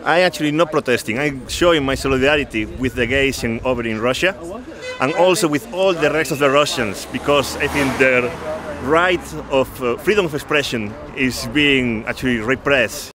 I actually not protesting. I'm showing my solidarity with the gays over in Russia, and also with all the rest of the Russians, because I think their right of freedom of expression is being actually repressed.